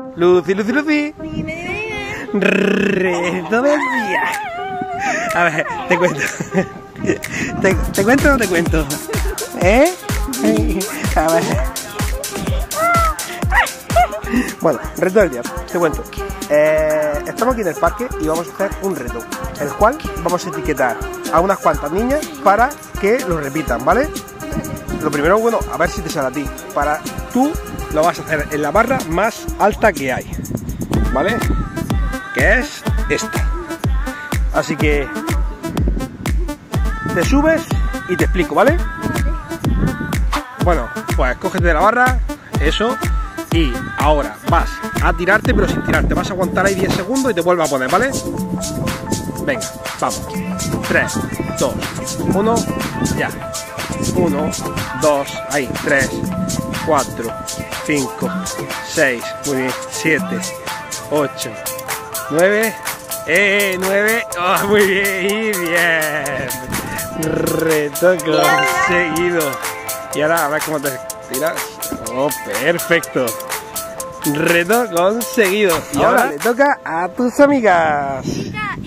Lucy, Lucy, Lucy. Reto del día. A ver, te cuento. ¿Te cuento o no te cuento? ¿Eh? A ver. Bueno, reto del día, te cuento. Estamos aquí en el parque y vamos a hacer un reto, el cual vamos a etiquetar a unas cuantas niñas para que lo repitan, ¿vale? Lo primero, bueno, a ver si te sale a ti. Tú lo vas a hacer en la barra más alta que hay, ¿vale? Que es esta. Así que te subes y te explico, ¿vale? Bueno, pues cógete de la barra, eso. Y ahora vas a tirarte, pero sin tirarte. Vas a aguantar ahí 10 segundos y te vuelves a poner, ¿vale? Venga, vamos. 3, 2, 1, ya. 1, 2, ahí. 3, 4, 5, 6, muy bien. 7, 8, 9, 9. Oh, muy bien, bien. Reto conseguido. Y ahora a ver cómo te tiras. Oh, perfecto. Reto conseguido. Y ahora le toca a tus amigas.